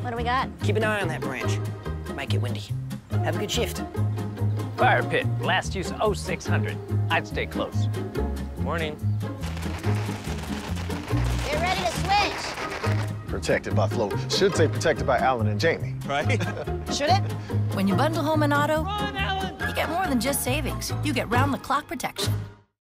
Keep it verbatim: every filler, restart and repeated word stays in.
What do we got? Keep an eye on that branch. Might get windy. Have a good shift. Fire pit, last use oh six hundred. I'd stay close. Morning. Get ready to switch. Protected by Flo. Should say protected by Alan and Jamie. Right? Should it? When you bundle home and auto, Run, Alan! you get more than just savings. You get round-the-clock protection.